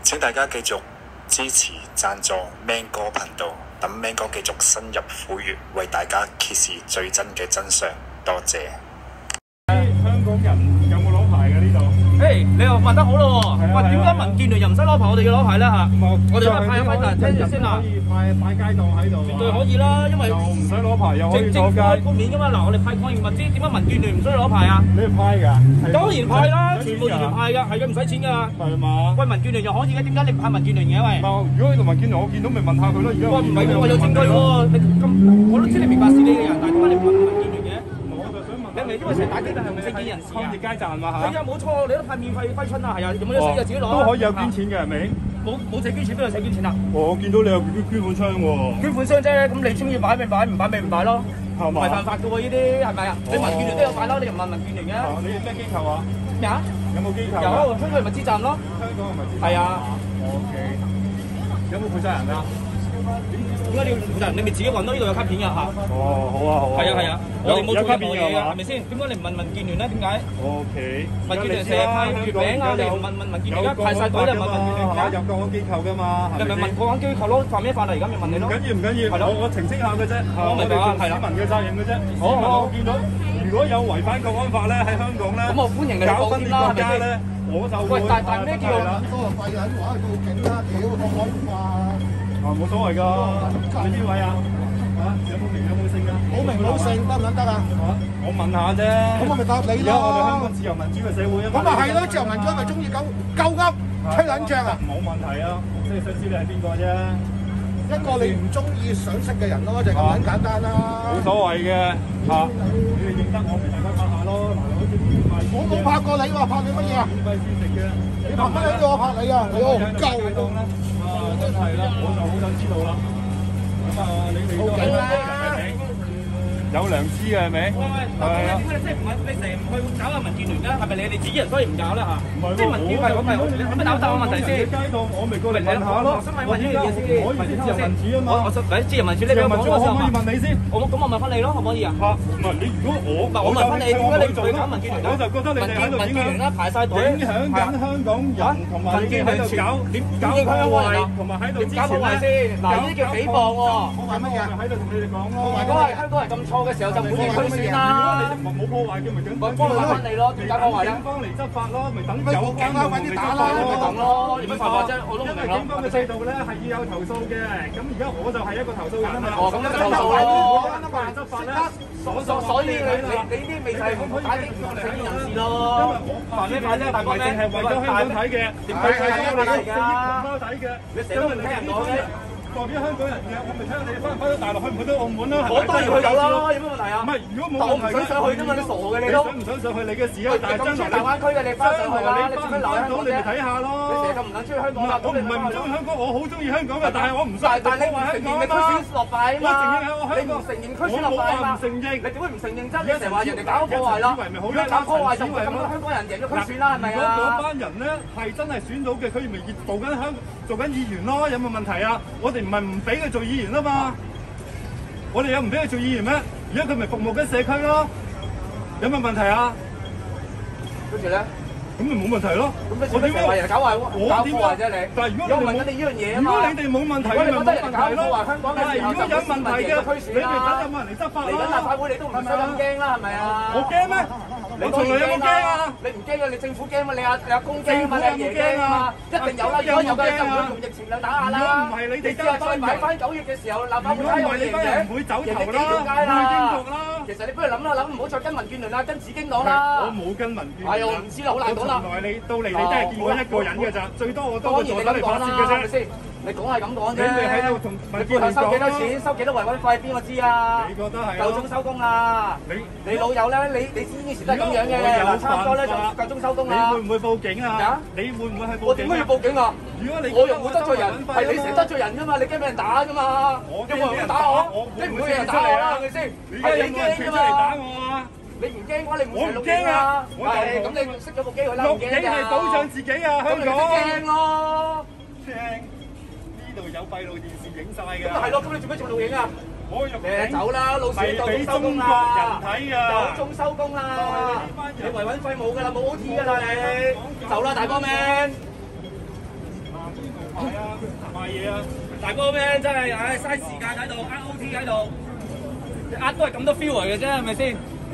請大家繼續支持贊助 Man 哥頻道，等 Man 哥繼續深入虎穴，為大家揭示最真嘅真相。多謝。 香港人有冇攞牌嘅呢度？ 誒，你又問得好咯喎！喂，點解民建聯又唔使攞牌，我哋要攞牌咧嚇？我哋派一批人聽住先啦。 可以擺街檔喺度， 絕對可以啦，因為又唔使攞牌，又可以坐政府街。 豁免噶嘛。嗱，我哋派抗疫物資，點解民建聯唔需要攞牌啊？ 你派㗎？ 當然派啦，全部完全派㗎，係嘅，唔使錢㗎。 係嘛？ 喂，民建聯又可以嘅，點解你唔派民建聯嘅？喂， 如果民建聯我見到咪問下佢咯。而家喂，唔係喎，有證據喎。你咁我都知你明白事理嘅人，但係點解你唔問民建聯嘅？ 我就想問， 你係咪因為成日打機係唔正經人士啊？ 抗疫街站嘛嚇？ 係啊，冇錯，你都派免費揮春啊，係啊，有冇得死就自己攞。 都可以有捐錢嘅係咪？ 冇寫捐錢，邊度寫捐錢啊？ 我見到你有捐款箱喎。捐款箱啫，咁你中意擺咪擺，唔擺咪唔擺咯。 係嘛？ 唔係犯法嘅喎，呢啲係咪啊？你民建聯都有擺啦，你又唔問民建聯嘅？ 你哋咩機構啊？ 咩啊？ 有冇機構？ 有香港物資站咯。 香港物資站。係啊。OK。有冇負責人啊？ 點解你要負責人？你咪自己揾咯，呢度有卡片㗎嚇。 哦，好啊，好啊。係啊，係啊。 我哋冇做任何嘢㗎，係咪先？點解你唔問民建聯咧？點解 ？OK。 民建聯成日派月餅啊，你唔問民建聯，而家派曬隊你問民建聯㗎？ 有國安機構㗎嘛？ 你咪問國安機構咯，犯咩法例而家咪問你咯？ 唔緊要，唔緊要。係咯，我澄清下嘅啫。 我明白啊，係啦。 市民嘅責任嘅啫。好，我見到如果有違反國安法咧，喺香港咧， 咁我歡迎你搞分裂國家咧，我就會。喂， 但咩叫？ 嗰個廢人話去報警啦！屌國安法。 冇所謂㗎。你邊位啊？有冇名有冇姓啊？ 冇名冇姓得唔得啊？ 我問下啫。咁我咪答你咯。而家我哋香港自由民主嘅社會啊嘛。咁咪係咯，自由民主咪中意鳩噏吹撚脹啊？冇問題啊，即係想知你係邊個啫。一個你唔中意想識嘅人咯，就咁簡單啦。冇所謂嘅嚇。你哋認得我咪大家拍下咯。嗱，好似我冇拍過你喎，拍你乜嘢啊？免費先食嘅。你憑乜嘢叫我拍你啊？你好鳩啦！真係啦，我就好想知道啦。咁你哋都係有良知嘅係咪？係啊。 點解你即係唔係你成日唔去搞下民建聯咧？係咪你哋自己人所以唔搞咧嚇？ 唔係喎， 即係民建聯係咁咪咁咪答我問題先。 街檔我咪過嚟問下咯。 我想問呢樣嘢先。 可以自由民主啊嘛。 我自由民主，你俾我講嗰時候可以問你先。 咁我問翻你咯，可唔可以啊？ 唔係你如果我問翻你，點解你唔去搞民建聯？ 我就覺得你哋喺度民建聯啦，排曬隊， 影響緊香港人同埋你哋喺度搞香港人啊， 同埋喺度支持搞破壞先。嗱，呢啲叫誹謗喎。 破壞乜嘢？喺度同你哋講咯。 如果係香港人咁錯嘅時候，就唔會區選啦。 如果你冇破壞嘅，咪警幫你翻你咯，點解破壞咧？ 警方嚟執法咯，咪等有警揾啲打啦，咪等咯，有乜辦法啫？我都唔明咯。 警方嘅制度咧係要有投訴嘅，咁而家我就係一個投訴人啊嘛。 哦，咁就投訴咯。 執法咧， 所以你呢啲咪就係打擊唔正義人士咯。 因為我犯咩法啫？大哥淨係為咗香港睇嘅，點解係因為4億同胞睇嘅？ 你成日都唔聽人講嘅。 代表香港人嘅，我咪睇下你哋翻唔翻到大陸，去唔去到澳門啦？ 我當然去到啦，有乜問題啊？ 唔係，如果冇問題， 我唔想上去啫嘛，你傻嘅你都。 想唔想上去你嘅事啊？但係咁出大灣區嘅你翻上去啦，你做咩留喺香港啫？ 你咪睇下咯。 你成日咁唔撚中意香港啦？ 我唔係唔中意香港，我好中意香港嘅，但係我唔想。 但係你唔承認你區選落敗啊嘛？你唔承認區選落敗啊嘛？ 唔承認。你點會唔承認啫？你成日話人哋搞破壞啦，如果搞破壞就唔會咁多香港人贏咗區選啦，係咪啊？ 如果嗰班人咧係真係選到嘅，佢咪做緊議員咯，有冇問題啊？我哋唔係唔俾佢做議員啊嘛，我哋有唔俾佢做議員咩？而家佢咪服務緊社區咯，有冇問題啊？ 跟住咧， 咁咪冇問題咯。 咁你點解話人搞壞啫你？ 但係如果問緊你呢樣嘢啊嘛，如果你哋冇問題，你咪冇問題咯。但係如果有問題嘅，你哋等有冇人嚟執法咯？ 嚟緊立法會你都唔使咁驚啦，係咪啊？ 我驚咩？你從來有冇驚啊？ 你唔驚啊？你政府驚嘛？你阿公驚嘛？你阿爺驚嘛？一定有啦！如果有嘅就唔會用疫情嚟打壓啦。 如果唔係你哋真係再買翻9月嘅時候，立法會睇有贏嘅，唔會走頭啦，唔會英國啦。其實你不如諗啦，諗唔好再跟民建聯啦，跟紫荊黨啦。我冇跟民建聯。係我唔知啦，好難講啦。從來你到嚟你都係見過一個人嘅咋，最多我多個助手嚟發泄嘅啫。你講係咁講啫，你喺度同民建聯講收幾多錢，收幾多維穩費，邊個知啊？你覺得係？夠鐘收工啦！你老友咧，你以前都係咁樣嘅，嗱差唔多咧就夠鐘收工啦。你會唔會報警啊？你會唔會去報警？我點解要報警啊？如果你我又冇得罪人，係你成日得罪人㗎嘛？你驚俾人打㗎嘛？有冇人打我？你唔會有人打我啦，係咪先？係你驚㗎嘛？你唔驚嘅話，你唔會錄影啊？係咁，你熄咗部機佢啦。錄影係保障自己啊，香港。驚咯！驚。呢度有閉路電視影晒㗎。咁啊係咯，咁你做咩仲錄影啊？誒走啦，老師夠鐘收工啦！夠鐘收工啦！你維穩費冇㗎啦，冇 OT 㗎啦你。走啦，大哥 man！ 賣嘢啊！大哥咩真係嘥時間喺度，呃 OT 喺度，你呃都係咁多 feel 嚟嘅啫，係咪先？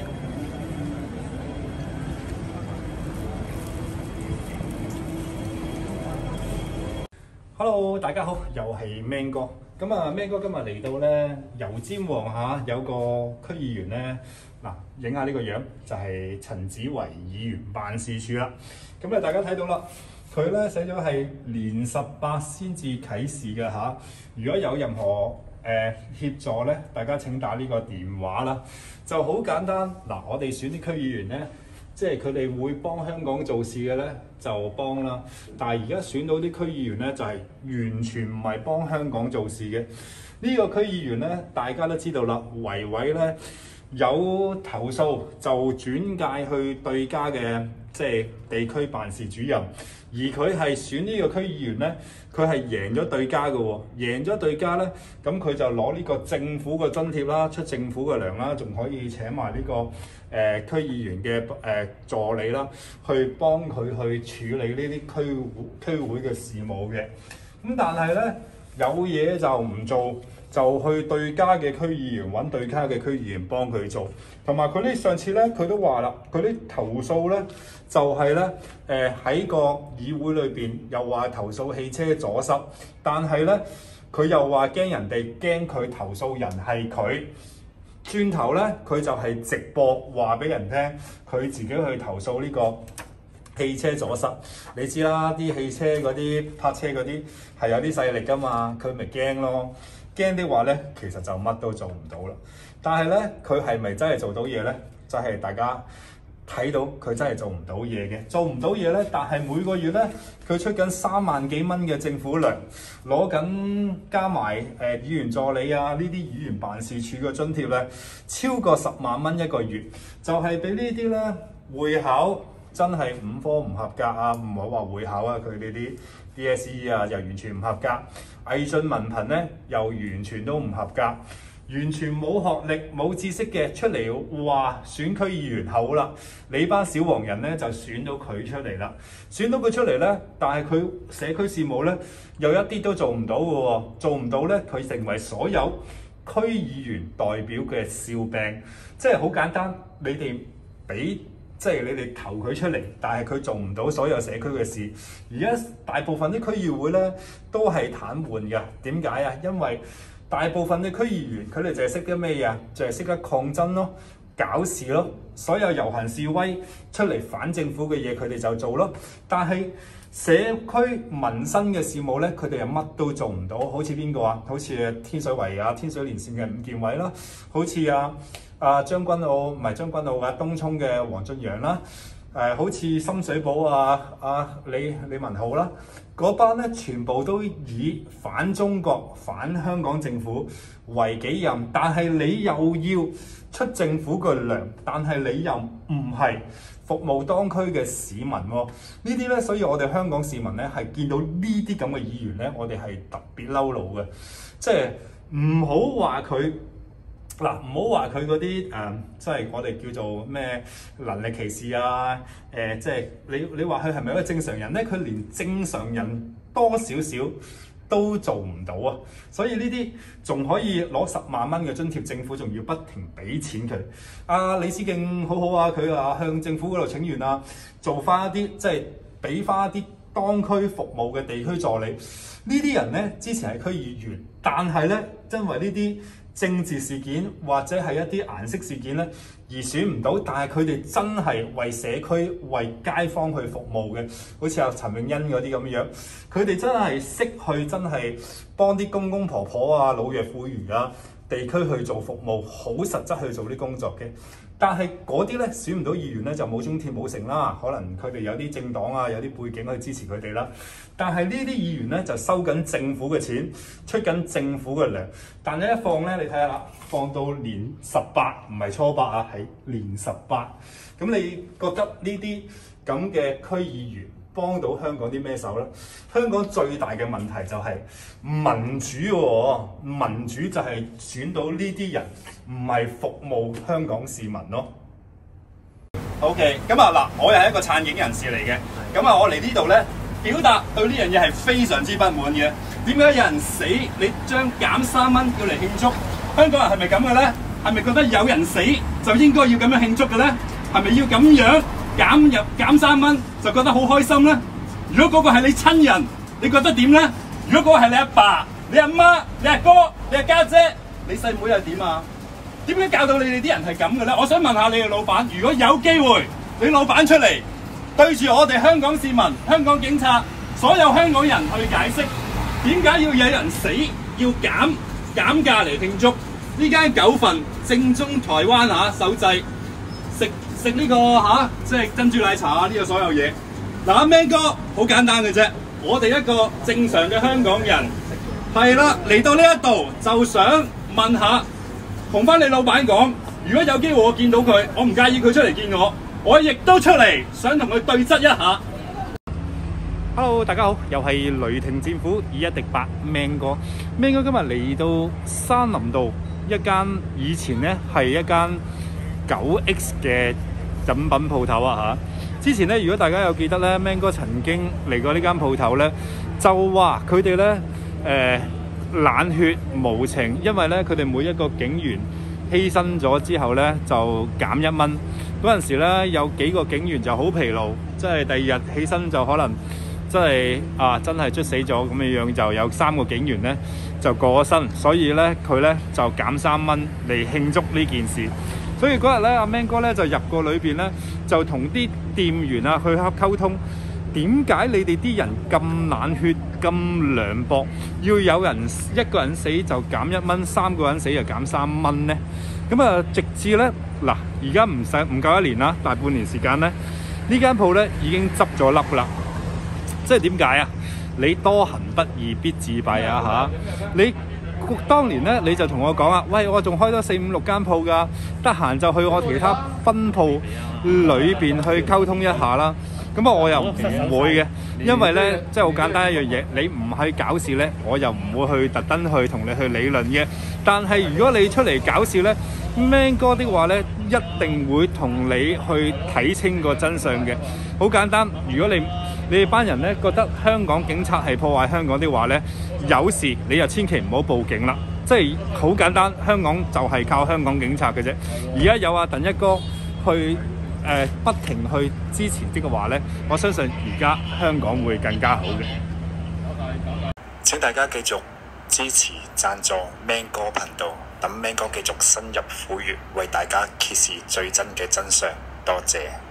Hello， 大家好，又係 Man 哥。咁啊 ，Man 哥今日嚟到咧油尖旺嚇，有個區議員咧，嗱，影下呢個樣就係陳子維議員辦事處啦。咁咧大家睇到啦，佢咧寫咗係年18先至啟事嘅嚇。如果有任何協助咧，大家請打呢個電話啦，就好簡單。嗱，我哋選啲區議員咧。 即係佢哋會幫香港做事嘅咧，就幫啦。但係而家選到啲區議員咧，就係完全唔係幫香港做事嘅。呢個區議員咧，大家都知道啦，維維咧有投訴就轉介去對家嘅即係地區辦事主任，而佢係選呢個區議員咧，佢係贏咗對家嘅喎，贏咗對家咧，咁佢就攞呢個政府嘅津貼啦，出政府嘅糧啦，仲可以請埋呢個。區議員嘅助理啦，去幫佢去處理呢啲區會嘅事務嘅。咁但係咧有嘢就唔做，就去對家嘅區議員揾對家嘅區議員幫佢做。同埋佢呢上次咧佢都話啦，佢啲投訴咧就係咧喺個議會裏邊又話投訴汽車阻塞，但係咧佢又話驚人哋驚佢投訴人係佢。轉頭咧，佢就係直播話俾人聽，佢自己去投訴呢個汽車阻塞。你知啦，啲汽車嗰啲泊車嗰啲係有啲勢力噶嘛，佢咪驚咯。驚的話咧，其實就乜都做唔到啦。但係咧，佢係咪真係做到嘢咧？就係大家睇到佢真係做唔到嘢嘅，做唔到嘢咧。但係每個月咧，佢出緊3萬幾蚊嘅政府糧，攞緊加埋議員助理啊呢啲議員辦事處嘅津貼咧，超過10萬蚊一個月，就係俾呢啲咧會考真係5科唔合格啊，唔好話會考啊，佢哋啲 DSE 啊又完全唔合格，毅進文憑咧又完全都唔合格。完全冇學歷冇知識嘅出嚟話選區議員好啦，你班小黃人咧就選到佢出嚟啦。選到佢出嚟咧，但係佢社區事務咧又一啲都做唔到嘅喎，做唔到咧佢成為所有區議員代表嘅笑柄。即係好簡單，你哋俾即係你哋投佢出嚟，但係佢做唔到所有社區嘅事。而家大部分啲區議會咧都係癱瘓嘅，點解啊？因為大部分嘅區議員，佢哋就係識得咩嘢？就係識得抗爭咯、搞事咯。所有遊行示威出嚟反政府嘅嘢，佢哋就做咯。但係社區民生嘅事務咧，佢哋又乜都做唔到。好似邊個啊？好似天水圍啊、天水連線嘅伍健偉啦，好似將軍澳唔係將軍澳啊，東涌嘅黃俊陽啦。好似深水埗李文浩啦，嗰班咧全部都以反中國、反香港政府為己任，但係你又要出政府嘅糧，但係你又唔係服務當區嘅市民喎。呢啲咧，所以我哋香港市民咧係見到呢啲咁嘅議員咧，我哋係特別嬲怒嘅，即係唔好話佢。嗱，唔好話佢嗰啲即係我哋叫做咩能力歧視啊，即係你話佢係咪一個正常人咧？佢連正常人多少少都做唔到啊！所以呢啲仲可以攞10萬蚊嘅津貼，政府仲要不停俾錢佢。李思敬好好啊，佢向政府嗰度請願啊，做翻一啲即係俾翻一啲當區服務嘅地區助理。呢啲人咧之前係區議員，但係咧因為呢啲政治事件或者係一啲顏色事件咧而選唔到，但係佢哋真係為社區、為街坊去服務嘅，好似阿陳永欣嗰啲咁樣，佢哋真係識去真係幫啲公公婆婆啊、老弱婦孺啊、地區去做服務，好實質去做啲工作嘅。但係嗰啲咧選唔到議員咧就冇津貼冇成啦，可能佢哋有啲政黨啊、有啲背景去支持佢哋啦。但係呢啲議員咧就收緊政府嘅錢，出緊政府嘅糧。但係一放咧，你睇下啦，放到年18，唔係初8啊，係年18。咁你覺得呢啲咁嘅區議員幫到香港啲咩手咧？香港最大嘅問題就係民主喎，民主就係選到呢啲人，唔係服務香港市民咯。OK， 咁啊嗱，我又係一個撐警人士嚟嘅，咁啊我嚟呢度咧表達對呢樣嘢係非常之不滿嘅。點解有人死，你將減3蚊叫嚟慶祝？香港人係咪咁嘅咧？係咪覺得有人死就應該要咁樣慶祝嘅咧？係咪要咁樣減3蚊就覺得好開心咧？如果嗰個係你親人，你覺得點咧？如果嗰個係你阿爸、你阿媽、你阿哥、你阿家姐、你細妹又點啊？點解教到你哋啲人係咁嘅咧？我想問下你哋老闆，如果有機會，你老闆出嚟對住我哋香港市民、香港警察、所有香港人去解釋，點解要有人死要減價嚟慶祝？呢間9份正宗台灣手製食呢個即係珍珠奶茶呢個所有嘢。嗱，阿 Man 哥好簡單嘅啫，我哋一個正常嘅香港人係啦，嚟到呢一度就想問下，同翻你老闆講，如果有機會我見到佢，我唔介意佢出嚟見我，我亦都出嚟想同佢對質一下。 Hello， 大家好，又係雷霆戰斧2-1-8 Man 哥。Man 哥今日嚟到山林道一間以前咧係一間9X 嘅飲品鋪頭啊嚇。之前咧，如果大家有記得咧 ，Man 哥曾經嚟過呢間鋪頭咧，就話佢哋咧冷血無情，因為咧佢哋每一個警員犧牲咗之後咧就減1蚊。嗰陣時咧有幾個警員就好疲勞，即係第二日起身就可能真係出死咗咁嘅樣，就有3個警員咧就過咗身，所以咧佢咧就減3蚊嚟慶祝呢件事。所以嗰日咧，阿 Man 哥咧就入過裏邊咧，就同啲店員去溝通，點解你哋啲人咁冷血、咁涼薄，要有人一個人死就減1蚊，3個人死就減3蚊咧？咁啊，直至咧嗱，而家唔夠1年啦，大半年時間咧，呢間鋪咧已經執咗笠啦。即係點解啊？你多行不義必自斃啊！你當年咧你就同我講啊，喂，我仲開多4、5、6間鋪㗎，得閒就去我其他分鋪裏邊去溝通一下啦。咁我又唔會嘅，因為咧即係好簡單一樣嘢，你唔去搞事咧，我又唔會去特登去同你去理論嘅。但係如果你出嚟搞笑咧，Man 哥的話咧，一定會同你去睇清個真相嘅。好簡單，如果你哋班人咧覺得香港警察係破壞香港的話咧，有事你就千祈唔好報警啦。即係好簡單，香港就係靠香港警察嘅啫。而家有阿鄧一哥去不停去支持呢個話咧，我相信而家香港會更加好嘅。 請大家繼續支持贊助 Man 哥頻道，等 Man 哥繼續深入虎穴，為大家揭示最真嘅真相。多謝。